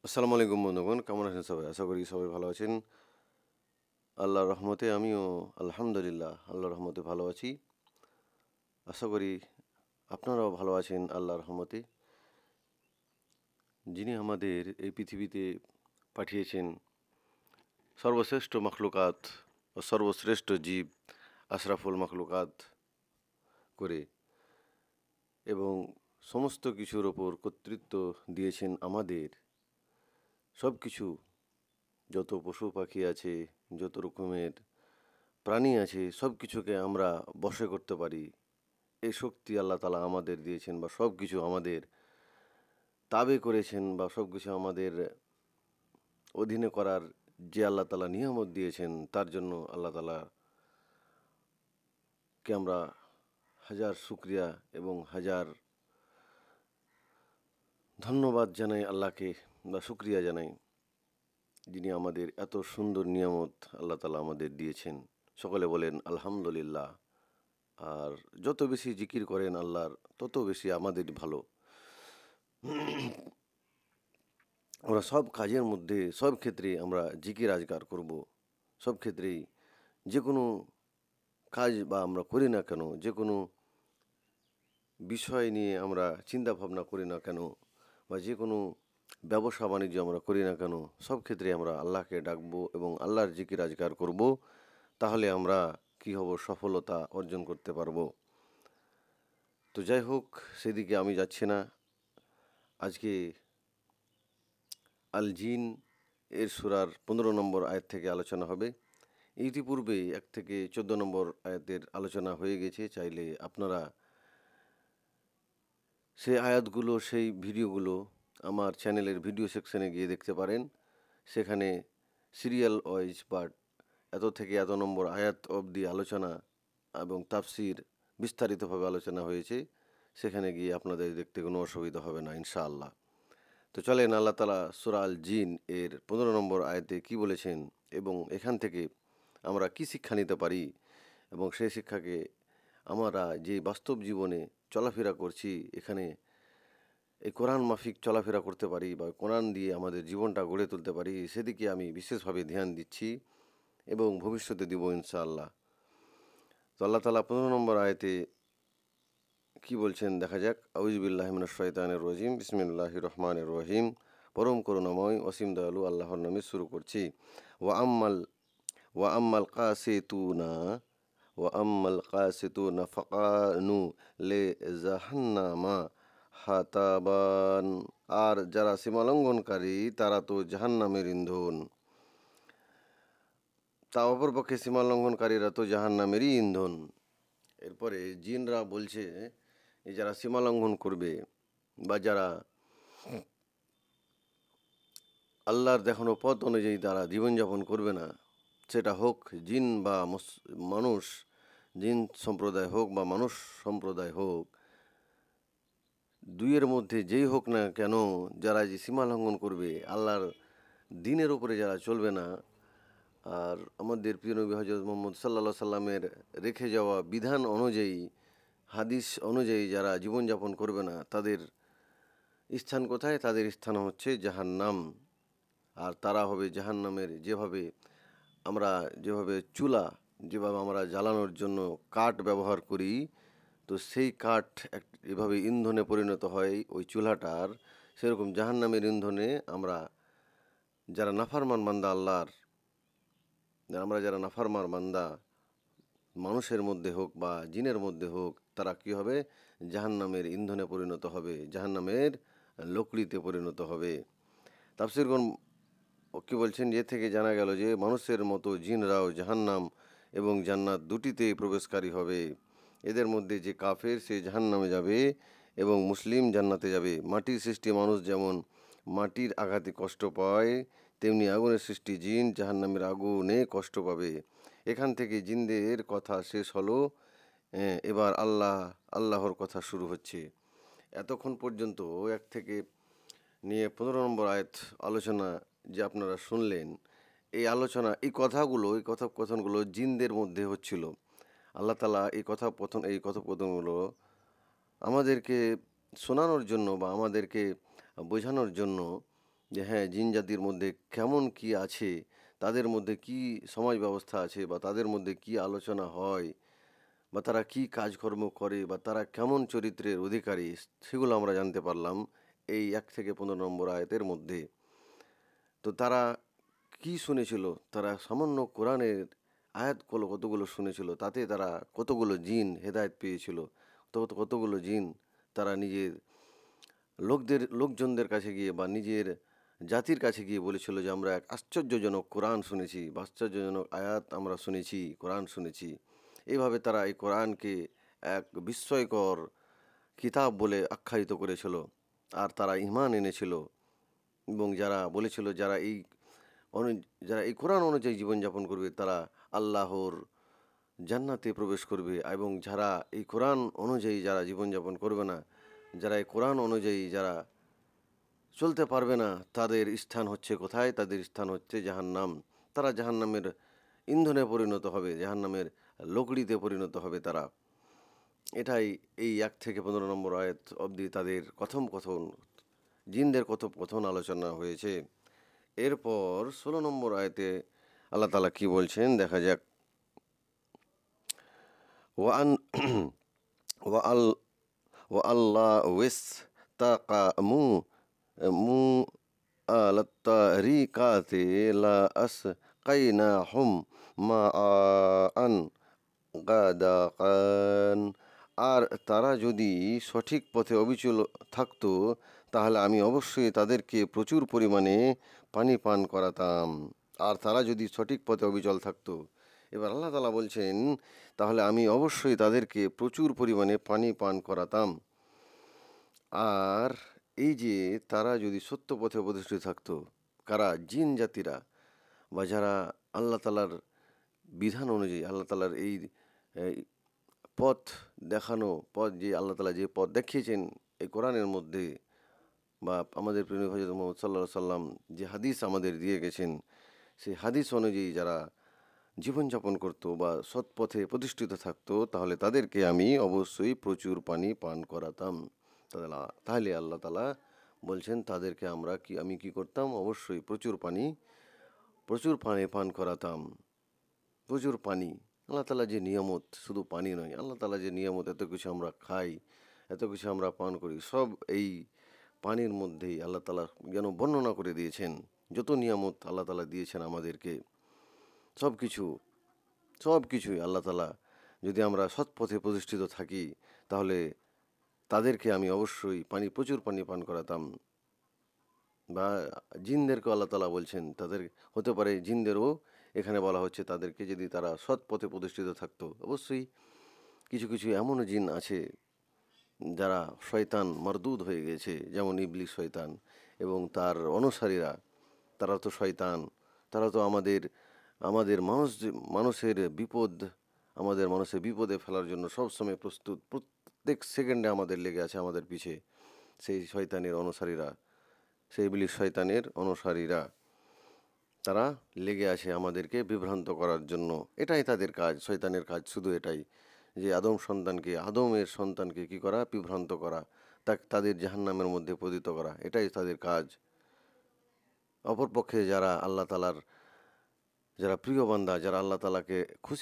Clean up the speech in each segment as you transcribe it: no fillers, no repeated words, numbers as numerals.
আসসালামু আলাইকুম বন্ধুগণ, কেমন আছেন সবাই? আশা করি সবাই ভালো আছেন। আল্লাহর রহমতে আমিও আলহামদুলিল্লাহ আল্লাহর রহমতে ভালো আছি। আশা করি আপনারাও ভালো আছেন আল্লাহর রহমতে। যিনি আমাদের এই পৃথিবীতে পাঠিয়েছেন সর্বশ্রেষ্ঠ মাখলুকাত ও সর্বশ্রেষ্ঠ জীব আশরাফুল মাখলুকাত করে এবং সমস্ত কিছুর ওপর কর্তৃত্ব দিয়েছেন আমাদের। সব কিছু, যত পশু পাখি আছে, যত রকমের প্রাণী আছে, সব কিছুকে আমরা বশে করতে পারি। এই শক্তি আল্লাহ তালা আমাদের দিয়েছেন, বা সব কিছু আমাদের তাবে করেছেন, বা সব কিছু আমাদের অধীনে করার যে আল্লাহ তালা নিয়ামত দিয়েছেন, তার জন্য আল্লাহ তালাকে আমরা হাজার শুক্রিয়া এবং হাজার ধন্যবাদ জানাই আল্লাহকে, বা শুক্রিয়া জানাই, যিনি আমাদের এত সুন্দর নিয়ামত আল্লাহ তালা আমাদের দিয়েছেন। সকলে বলেন আলহামদুলিল্লাহ। আর যত বেশি জিকির করেন আল্লাহর, তত বেশি আমাদের ভালো। আমরা সব কাজের মধ্যে, সব ক্ষেত্রে আমরা জিকির আজকার করব। সব ক্ষেত্রেই যে কোনো কাজ বা আমরা করি না কেন, যে কোনো বিষয় নিয়ে আমরা চিন্তা ভাবনা করি না কেন, বা যে কোনো ব্যবসা বাণিজ্য আমরা করি না কেন, সব ক্ষেত্রে আমরা আল্লাহকে ডাকবো এবং আল্লাহর জিকির আজকার করব। তাহলে আমরা কি হব, সফলতা অর্জন করতে পারবো। তো যাই হোক, সেদিকে আমি যাচ্ছি না। আজকে আল জিন এর সূরার 15 নম্বর আয়াত থেকে আলোচনা হবে। ইতিপূর্বে 1 থেকে 14 নম্বর আয়াতের আলোচনা হয়ে গেছে। চাইলে আপনারা সেই আয়াতগুলো, সেই ভিডিওগুলো আমার চ্যানেলের ভিডিও সেকশনে গিয়ে দেখতে পারেন। সেখানে সিরিয়াল ওয়াইজ পার্ট, এত থেকে এত নম্বর আয়াত অবধি আলোচনা এবং তাফসির বিস্তারিতভাবে আলোচনা হয়েছে। সেখানে গিয়ে আপনাদের দেখতে কোনো অসুবিধা হবে না ইনশাআল্লাহ। তো চলেন, আল্লাহ তালা সূরা আল জিন এর 15 নম্বর আয়াতে কি বলেছেন এবং এখান থেকে আমরা কি শিক্ষা নিতে পারি, এবং সেই শিক্ষাকে আমরা যে বাস্তব জীবনে চলাফেরা করছি, এখানে এই কোরআন মাফিক চলাফেরা করতে পারি, বা কোরআন দিয়ে আমাদের জীবনটা গড়ে তুলতে পারি, সেদিকে আমি বিশেষভাবে ধ্যান দিচ্ছি এবং ভবিষ্যতে দিব ইনশাআল্লাহ। তো আল্লাহ তালা 15 নম্বর আয়াতে কি বলছেন দেখা যাক। আউযুবিল্লাহি মিনাশ শাইতানির রাজিম, বিসমিল্লাহির রহমানির রহিম। পরম করুণাময় অসীম দয়ালু আল্লাহর নামে শুরু করছি। ওয়া আম্মাল ওয়া আম্মাল কাসিতুনা ওয়া আম্মাল কাসিতুনা ফাকানু লে জাহান্নামা হাতাবান। আর যারা সীমালঙ্ঘনকারী তারা তো জাহান্নামের ইন্ধন। তা অপরপক্ষে সীমালঙ্ঘনকারীরা তো জাহান্নামেরই ইন্ধন। এরপরে জিনরা বলছে, এই যারা সীমালঙ্ঘন করবে, বা যারা আল্লাহর দেখানো পথ অনুযায়ী তারা জীবনযাপন করবে না, সেটা হোক জিন বা মানুষ, জিন সম্প্রদায় হোক বা মানুষ সম্প্রদায় হোক, দুইয়ের মধ্যে যেই হোক না কেন, যারা যে সীমা লঙ্ঘন করবে, আল্লাহর দিনের উপরে যারা চলবে না, আর আমাদের প্রিয় নবী হজরত মুহাম্মদ সাল্লাল্লাহু সাল্লামের রেখে যাওয়া বিধান অনুযায়ী, হাদিস অনুযায়ী যারা জীবনযাপন করবে না, তাদের স্থান কোথায়? তাদের স্থান হচ্ছে জাহান্নাম। আর তারা হবে জাহান্নামের, যেভাবে চুলা, যেভাবে আমরা জ্বালানোর জন্য কাঠ ব্যবহার করি, তো সেই কাঠ এভাবে ইন্ধনে পরিণত হয় ওই চুলাটার, সেরকম জাহান্নামের ইন্ধনে আমরা যারা নাফরমান বান্দা আল্লাহর, আমরা যারা নাফরমান বান্দা, মানুষের মধ্যে হোক বা জিনের মধ্যে হোক, তারা কি হবে? জাহান্নামের ইন্ধনে পরিণত হবে, জাহান্নামের লকড়িতে পরিণত হবে। তাফসীরগণ কি বলছেন, এ থেকে জানা গেল যে মানুষের মতো জিনরাও জাহান্নাম এবং জান্নাত দুটিতেই প্রবেশকারী হবে। এদের মধ্যে যে কাফের সে জাহান্নামে যাবে এবং মুসলিম জান্নাতে যাবে। মাটির সৃষ্টি মানুষ যেমন মাটির আঘাতে কষ্ট পায়, তেমনি আগুনের সৃষ্টি জিন জাহান্নামের আগুনে কষ্ট পাবে। এখান থেকে জিনদের কথা শেষ হলো। এবার আল্লাহর কথা শুরু হচ্ছে। এতক্ষণ পর্যন্ত 1 থেকে নিয়ে 15 নম্বর আয়াত আলোচনা যে আপনারা শুনলেন, এই আলোচনা, এই কথোপকথনগুলো জিনদের মধ্যে হচ্ছিল। আল্লাহ তালা এই কথোপকথনগুলো আমাদেরকে শোনানোর জন্য বা আমাদেরকে বোঝানোর জন্য যে হ্যাঁ, জিন জাতির মধ্যে কেমন কি আছে, তাদের মধ্যে কি সমাজ ব্যবস্থা আছে, বা তাদের মধ্যে কি আলোচনা হয়, বা তারা কি কাজকর্ম করে, বা তারা কেমন চরিত্রের অধিকারী, সেগুলো আমরা জানতে পারলাম এই 1 থেকে 15 নম্বর আয়াতের মধ্যে। তো তারা কি শুনেছিল? তারা সামান্য কোরআনের আয়াতগুলো কতগুলো শুনেছিল, তাতে তারা কতগুলো জিন হেদায়েত পেয়েছিল, কতগুলো জিন তারা নিজের লোকজনদের কাছে গিয়ে বা নিজের জাতির কাছে গিয়ে বলেছিল যে আমরা এক আশ্চর্যজনক কোরআন শুনেছি, বা আশ্চর্যজনক আয়াত আমরা শুনেছি, কোরআন শুনেছি। এইভাবে তারা এই কোরআনকে এক বিস্ময়কর কিতাব বলে আখ্যায়িত করেছিল, আর তারা ঈমান এনেছিল। এবং যারা বলেছিল যারা এই কোরআন অনুযায়ী জীবনযাপন করবে তারা আল্লাহর জান্নাতে প্রবেশ করবে, এবং যারা এই কোরআন অনুযায়ী যারা জীবনযাপন করবে না, যারা এই কোরআন অনুযায়ী যারা চলতে পারবে না, তাদের স্থান হচ্ছে কোথায়? তাদের স্থান হচ্ছে জাহান্নাম। তারা জাহান্নামের ইন্ধনে পরিণত হবে, জাহান্নামের লকড়িতে পরিণত হবে তারা। এটাই এই 1 থেকে 15 নম্বর আয়াত অবধি তাদের কথোপকথন, জিনদের কথোপকথন আলোচনা হয়েছে। এরপর 16 নম্বর আয়াতে আল্লাহ তাআলা কি বলছেন দেখা যাক। ওয়ান ওয়াল ওয়াল্লাহ ওয়াসতাকামু মু আলাত্তারিকাতে লা আসকাইনাহুম মাআন গাদাকান। আর তারা যদি সঠিক পথে অবিচল থাকতো, তাহলে আমি অবশ্যই তাদেরকে প্রচুর পরিমাণে পানি পান করাতাম। আর তারা যদি সঠিক পথে অবিচল থাকতো, এবার আল্লাহ তাআলা বলছেন, তাহলে আমি অবশ্যই তাদেরকে প্রচুর পরিমাণে পানি পান করাতাম। আর এই যে তারা যদি সত্য পথে প্রতিষ্ঠিত থাকতো, কারা? জিন জাতিরা, বা যারা আল্লাহ তাআলার বিধান অনুযায়ী, আল্লাহ তাআলার এই এই পথ দেখানো পথ, যে আল্লাহ তাআলা যে পথ দেখিয়েছেন এই কোরআনের মধ্যে, বা আমাদের প্রিয় হযরত মুহাম্মদ সাল্লাল্লাহু আলাইহি সাল্লাম যে হাদিস আমাদের দিয়ে গেছেন, সেই হাদিস অনুযায়ী যারা জীবনযাপন করতো বা সৎ পথে প্রতিষ্ঠিত থাকতো, তাহলে তাদেরকে আমি অবশ্যই প্রচুর পানি পান করাতাম। তাহলে আল্লাহ তাআলা বলছেন তাদেরকে আমি কি করতাম? অবশ্যই প্রচুর পানি পান করাতাম। প্রচুর পানি। আল্লাহ তাআলা যে নিয়ামত, শুধু পানি নয়, আল্লাহ তাআলা যে নিয়ামত, এত কিছু আমরা খাই, এত কিছু আমরা পান করি, সব এই পানির মধ্যেই আল্লাহ তাআলা যেন বর্ণনা করে দিয়েছেন। যত নিয়ামত আল্লাহ তাআলা দিয়েছেন আমাদেরকে, সব কিছুই আল্লাহ তাআলা, যদি আমরা সৎ পথে প্রতিষ্ঠিত থাকি, তাহলে তাদেরকে আমি অবশ্যই প্রচুর পানি পান করাতাম। বা জিনদেরকেও আল্লাহ তাআলা বলছেন, তাদের হতে পারে জিনদেরও এখানে বলা হচ্ছে, তাদেরকে যদি তারা সৎ পথে প্রতিষ্ঠিত থাকতো। অবশ্যই কিছু কিছু এমনও জিন আছে যারা শয়তান মারদুদ হয়ে গেছে, যেমন ইবলিস শয়তান এবং তার অনুসারীরা, তারা তো শয়তান। তারা তো আমাদের মানুষের বিপদে ফেলার জন্য সবসময় প্রস্তুত, প্রত্যেক সেকেন্ডে আমাদের লেগে আছে আমাদের পিছে। সেই শয়তানের অনুসারীরা, সেই ইবলিস শয়তানের অনুসারীরা, তারা লেগে আছে আমাদেরকে বিভ্রান্ত করার জন্য। এটাই তাদের কাজ, শয়তানের কাজ শুধু এটাই, যে আদমের সন্তানকে কি করা? বিভ্রান্ত করা, তাদের জাহান্নামের মধ্যে পতিত করা, এটাই তাদের কাজ। অপরপক্ষে যারা প্রিয় বান্দা, যারা আল্লাহ তাআলাকে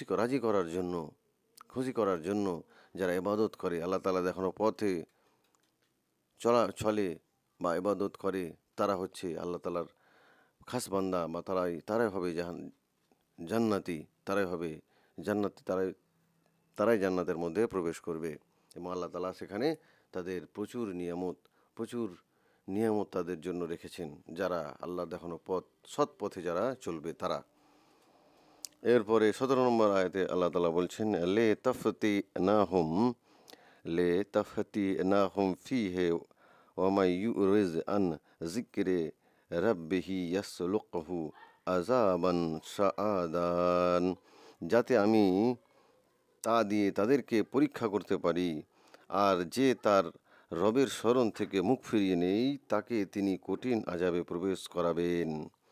খুশি করার জন্য যারা ইবাদত করে, আল্লাহ তাআলা দেখানো পথে চলে বা ইবাদত করে, তারা হচ্ছে আল্লাহ তাআলার খাস বান্দা, বা তারাই হবে জান্নাতি, তারাই হবে জান্নাতি, তারাই জান্নাতের মধ্যে প্রবেশ করবে। এবং আল্লাহ তাআলা সেখানে তাদের প্রচুর নিয়ামত তাদের জন্য রেখেছেন, যারা আল্লাহ দেখানো সৎ পথে যারা চলবে তারা। এরপরে 17 নম্বর আয়াতে আল্লাহ তাআলা বলছেন, লে তাফতি নাহুম ফিহে ওয়ামাই ইউরিজ আন যিকরি রাব্বিহি ইয়াসলুকহু আযাবান শাআদান। যাতে আমি তা দিয়ে তাদেরকে পরীক্ষা করতে পারি, আর যে তার রবের স্মরণ থেকে মুখ ফিরিয়ে নেই, তাকে তিনি কঠিন আযাবে প্রবেশ করাবেন।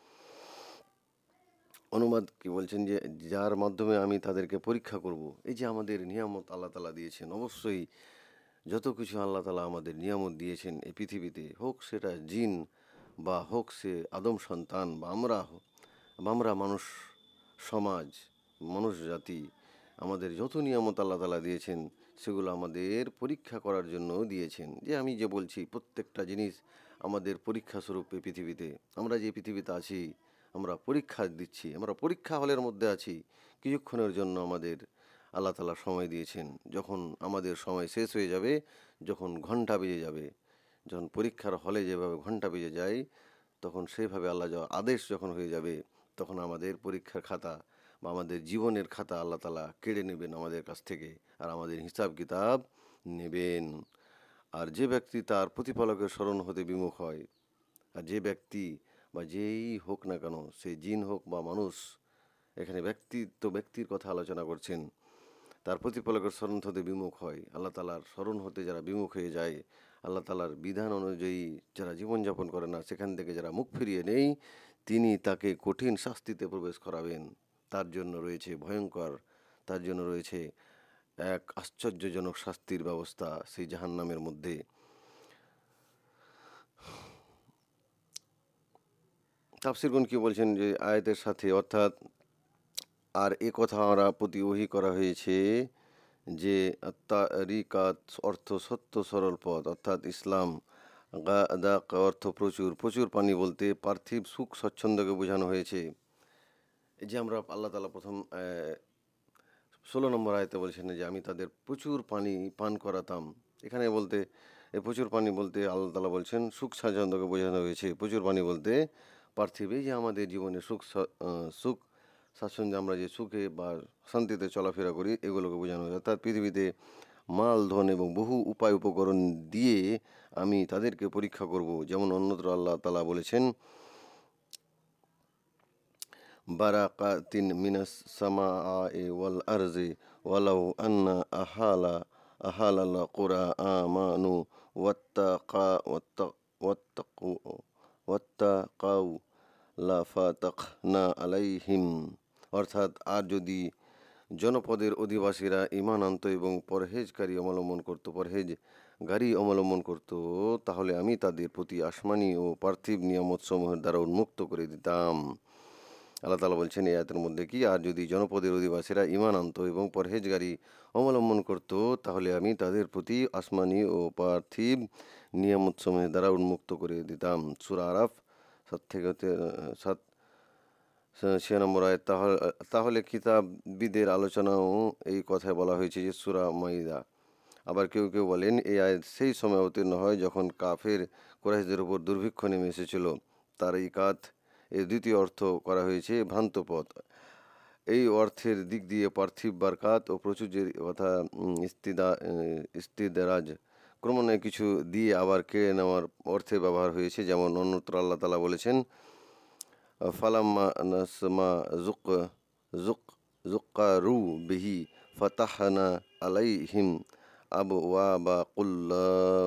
অনুবাদ কি বলছেন, যে যার মাধ্যমে আমি তাদেরকে পরীক্ষা করব। এই যে আমাদের নিয়ামত আল্লাহ তাআলা দিয়েছেন, অবশ্যই যত কিছু আল্লাহ তাআলা আমাদের নিয়ামত দিয়েছেন এই পৃথিবীতে, হোক সেটা জিন বা হোক সে আদম সন্তান বা আমরা মানুষ সমাজ, মানুষ জাতি, আমাদের যত নিয়ামত আল্লাহ তাআলা দিয়েছেন সেগুলো আমাদের পরীক্ষা করার জন্য দিয়েছেন। যে আমি যে বলছি প্রত্যেকটা জিনিস আমাদের পরীক্ষা স্বরূপ এই পৃথিবীতে, আমরা যে পৃথিবীতে আছি আমরা পরীক্ষা দিচ্ছি, আমরা পরীক্ষা হলের মধ্যে আছি। কিছুক্ষণের জন্য আমাদের আল্লাহ তাআলা সময় দিয়েছেন। যখন আমাদের সময় শেষ হয়ে যাবে, যখন ঘন্টা বেজে যাবে, যখন পরীক্ষার হলে যেভাবে ঘন্টা বেজে যায়, তখন সেইভাবে আল্লাহ আদেশ যখন হয়ে যাবে, তখন আমাদের পরীক্ষার খাতা বা আমাদের জীবনের খাতা আল্লাহ তাআলা কেড়ে নেবেন আমাদের কাছ থেকে, আর আমাদের হিসাব কিতাব নেবেন। আর যে ব্যক্তি তার প্রতিপালকের স্মরণ হতে বিমুখ হয়, আর যে ব্যক্তি বা যেই হোক না কেন, সে জিন হোক বা মানুষ, এখানে ব্যক্তির কথা আলোচনা করছেন, তার প্রতিপালকের স্মরণ হতে বিমুখ হয়, আল্লাহ তাআলার স্মরণ হতে যারা বিমুখ হয়ে যায়, আল্লাহ তাআলার বিধান অনুযায়ী যারা জীবনযাপন করে না, সেখান থেকে যারা মুখ ফিরিয়ে নেই, তিনি তাকে কঠিন শাস্তিতে প্রবেশ করাবেন। তার জন্য রয়েছে ভয়ঙ্কর, তার জন্য রয়েছে এক আশ্চর্যজনক শাস্তির ব্যবস্থা সেই জাহান্নামের মধ্যে। তাফসীরগণ কি বলছেন যে আয়াতের সাথে, অর্থাৎ আর এ কথা আমরা প্রতি ওহী করা হয়েছে যে তারিকাত অর্থ সত্য সরল পথ, অর্থাৎ ইসলাম, গাদাক অর্থ প্রচুর, প্রচুর পানি বলতে পার্থিব সুখ স্বচ্ছন্দকে বোঝানো হয়েছে। এই যে আমরা আল্লাহ তাআলা প্রথম 16 নম্বর আয়াতে বলছেন যে আমি তাদের প্রচুর পানি পান করাতাম। এখানে বলতে এই প্রচুর পানি বলতে আল্লাহ তাআলা বলছেন সুখ স্বাচ্ছন্দ্যকে বোঝানো হয়েছে। প্রচুর পানি বলতে পার্থিব এই যে আমাদের জীবনে সুখ স্বাচ্ছন্দ্যে আমরা যে সুখে বা শান্তিতে চলাফেরা করি, এগুলোকে বোঝানো হয়েছে। অর্থাৎ পৃথিবীতে মাল ধন এবং বহু উপায় উপকরণ দিয়ে আমি তাদেরকে পরীক্ষা করব। যেমন অন্যত্র আল্লাহ তাআলা বলেছেন বারাকাতিন মিনাস সামাই ওয়াল আরজি ওয়ালাউ আন্না আহালাল কুরা আমানু ওয়াত্তাকু ওয়াত্তাকাউ লাফাতাকনা আলাইহিম। অর্থাৎ আর যদি জনপদের অধিবাসীরা ঈমান আনত এবং পরহেজগারী অবলম্বন করত, তাহলে আমি তাদের প্রতি আসমানি ও পার্থিব নিয়ামতসমূহের দ্বারা উন্মুক্ত করে দিতাম। আল্লাহ তাআলা বলছেন এই আয়াতের মধ্যে কি, আর যদি জনপদের অধিবাসীরা ঈমান আনত এবং পরহেজগারী অবলম্বন করত, তাহলে আমি তাদের প্রতি আসমানি ও পার্থিব নিয়ামতসমূহের দ্বারা উন্মুক্ত করে দিতাম। সূরা আরাফ 7-96 আয়াত। তাহলে কিতাববিদের আলোচনাও এই কথায় বলা হয়েছে যে সূরা মাইদা। আবার কেউ কেউ বলেন এই আয়াত সেই সময় অবতীর্ণ হয় যখন কাফের কুরাইশদের উপর দুর্ভিক্ষ নেমে এসেছিল। তারিকাত এর দ্বিতীয় অর্থ করা হয়েছে ভ্রান্ত পথ। এই অর্থের দিক দিয়ে পার্থিব বারকাত ও প্রচুর্যের কথা ইস্তিদরাজ, ক্রমান্বয়ে কিছু দিয়ে আবার কেড়ে নেওয়ার অর্থে ব্যবহার হয়েছে। যেমন অন্যত্র আল্লাহ তাআলা বলেছেন ফালাম্মা নাসমা জুক্কারু বিহি ফাতাহনা আলাইহিম আবওয়াবা কুল্লা,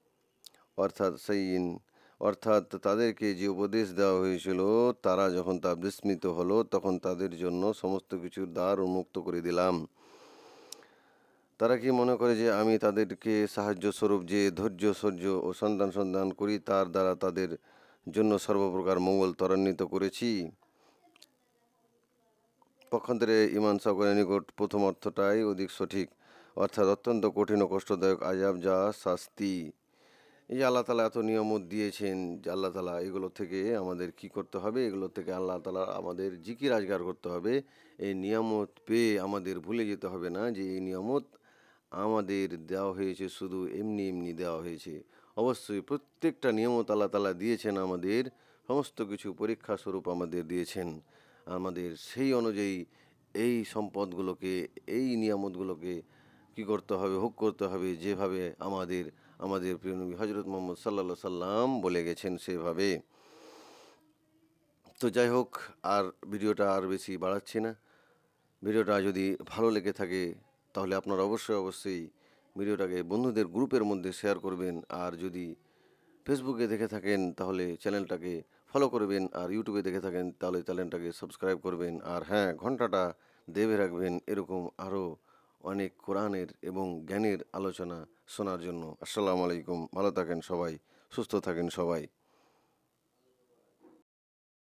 অর্থাৎ তাদেরকে যে উপদেশ দেওয়া হয়েছিল, তারা যখন তা বিস্মৃত হলো, তখন তাদের জন্য সমস্ত কিছুর দ্বার উন্মুক্ত করে দিলাম। তারা কি মনে করে যে আমি তাদেরকে সাহায্য স্বরূপ যে ধৈর্য সহ্য ও সন্ধান করি, তার দ্বারা তাদের জন্য সর্বপ্রকার মঙ্গল ত্বরান্বিত করেছি? পক্ষান্তরে ইমাম সাকরের নিকট প্রথম অর্থটাই অধিক সঠিক, অর্থাৎ অত্যন্ত কঠিন ও কষ্টদায়ক আযাব, যা শাস্তি। এই যে আল্লাহ তাআলা এত নিয়ামত দিয়েছেন, যে আল্লাহ তাআলা এগুলো থেকে আমাদের কি করতে হবে, এগুলো থেকে আল্লাহ তাআলা আমাদের জিকির আজগার করতে হবে। এই নিয়ামত পেয়ে আমাদের ভুলে যেতে হবে না যে এই নিয়ামত আমাদের দেওয়া হয়েছে, শুধু এমনি এমনি দেওয়া হয়েছে। অবশ্যই প্রত্যেকটা নিয়ামত আল্লাহ তাআলা দিয়েছেন আমাদের, সমস্ত কিছু পরীক্ষা স্বরূপ আমাদের দিয়েছেন। আমাদের সেই অনুযায়ী এই সম্পদগুলোকে, এই নিয়ামতগুলোকে কী করতে হবে, ভোগ করতে হবে, যেভাবে আমাদের প্রিয় নবী হজরত মুহাম্মদ সাল্লাল্লাহু আলাইহি সাল্লাম বলে গেছেন সেভাবে। তো যাই হোক, আর ভিডিওটা আর বেশি বাড়াচ্ছি না। ভিডিওটা যদি ভালো লেগে থাকে তাহলে আপনারা অবশ্যই ভিডিওটাকে বন্ধুদের গ্রুপের মধ্যে শেয়ার করবেন। আর যদি ফেসবুকে দেখে থাকেন তাহলে চ্যানেলটাকে ফলো করবেন, আর ইউটিউবে দেখে থাকেন তাহলে চ্যানেলটাকে সাবস্ক্রাইব করবেন। আর হ্যাঁ, ঘন্টাটা দেবে রাখবেন এরকম আরও অনেক কোরআনের এবং জ্ঞানের আলোচনা শোনার জন্য। আসসালামু আলাইকুম। ভালো থাকেন সবাই, সুস্থ থাকেন সবাই।